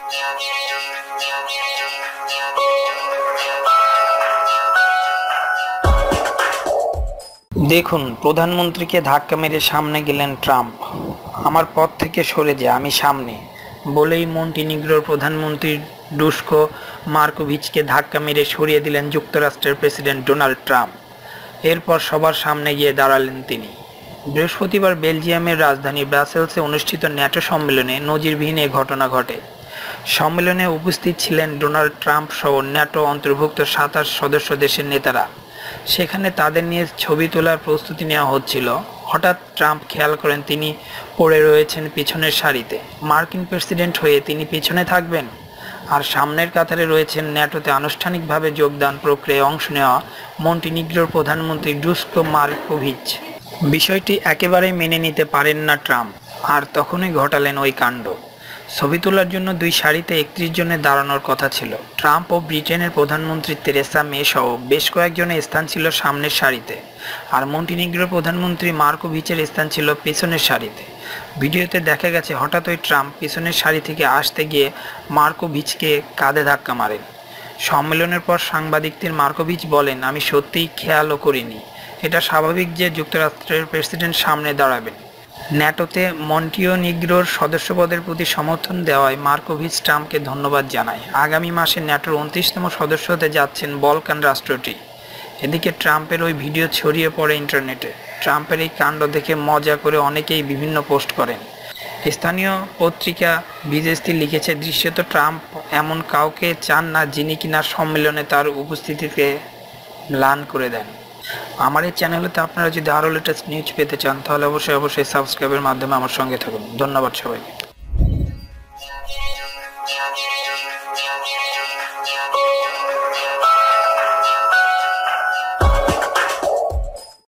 দেখুন, প্রধানমন্ত্রীকে ধাক্কা মেরে সামনে গেলেন ট্রাম্প। আমার পথ থেকে সরে যা, আমি সামনে বলেই মন্টিনিগ্রোর প্রধানমন্ত্রী ডুশকো মার্কোভিচকে ধাক্কা মেরে সরিয়ে দিলেন যুক্তরাষ্ট্রের প্রেসিডেন্ট ডোনাল্ড ট্রাম্প। এরপর সবার সামনে গিয়ে দাঁড়ালেন তিনি। বৃহস্পতিবার বেলজিয়ামের রাজধানী ব্রাসেলসে অনুষ্ঠিত ন্যাটো সম্মেলনে নজিরবিহীন এ ঘটনা ঘটে। সম্মেলনে উপস্থিত ছিলেন ডোনাল্ড ট্রাম্প সহ ন্যাটো অন্তর্ভুক্ত 27 সদস্য দেশের নেতারা। সেখানে তাদের নিয়ে ছবি তোলার প্রস্তুতি নেওয়া হচ্ছিল। হঠাৎ ট্রাম্প খেয়াল করেন তিনি পড়ে রয়েছেন পিছনের সারিতে। মার্কিন প্রেসিডেন্ট হয়ে তিনি পিছনে থাকবেন, আর সামনের কাতারে রয়েছেন ন্যাটোতে আনুষ্ঠানিকভাবে যোগদান প্রক্রিয়ায় অংশ নেওয়া মন্টিনিগ্রোর প্রধানমন্ত্রী ডুশকো মার্কোভিচ। বিষয়টি একেবারেই মেনে নিতে পারেন না ট্রাম্প, আর তখনই ঘটালেন ওই কাণ্ড। ছবি তোলার জন্য দুই সারিতে 31 জনের দাঁড়ানোর কথা ছিল। ট্রাম্প ও ব্রিটেনের প্রধানমন্ত্রী তেরেসা মে সহ বেশ কয়েকজনের স্থান ছিল সামনের সারিতে, আর মন্টিনিগ্রোর প্রধানমন্ত্রী মার্কোভিচের স্থান ছিল পেছনের সারিতে। ভিডিওতে দেখা গেছে হঠাৎ ওই ট্রাম্প পিছনের সারি থেকে আসতে গিয়ে মার্কোভিচকে কাঁধে ধাক্কা মারেন। সম্মেলনের পর সাংবাদিকদের মার্কোভিচ বলেন, আমি সত্যিই খেয়ালও করিনি। এটা স্বাভাবিক যে যুক্তরাষ্ট্রের প্রেসিডেন্ট সামনে দাঁড়াবেন। ন্যাটোতে মন্টিনিগ্রোর সদস্যপদের প্রতি সমর্থন দেওয়ায় মার্কোভিচ ট্রাম্পকে ধন্যবাদ জানায়। আগামী মাসে ন্যাটোর 29তম সদস্য হতে যাচ্ছেন বলকান রাষ্ট্রটি। এদিকে ট্রাম্পের ওই ভিডিও ছড়িয়ে পড়ে ইন্টারনেটে। ট্রাম্পের এই কাণ্ড দেখে মজা করে অনেকেই বিভিন্ন পোস্ট করেন। স্থানীয় পত্রিকা বিজেস্তি লিখেছে, দৃশ্যত ট্রাম্প এমন কাউকে চান না যিনি কিনা সম্মেলনে তার উপস্থিতিকে ম্লান করে দেন। আমার এই চ্যানেলেতে আপনারা যদি আরও লেটেস্ট নিউজ পেতে চান তাহলে অবশ্যই সাবস্ক্রাইবের মাধ্যমে আমার সঙ্গে থাকুন। ধন্যবাদ সবাইকে।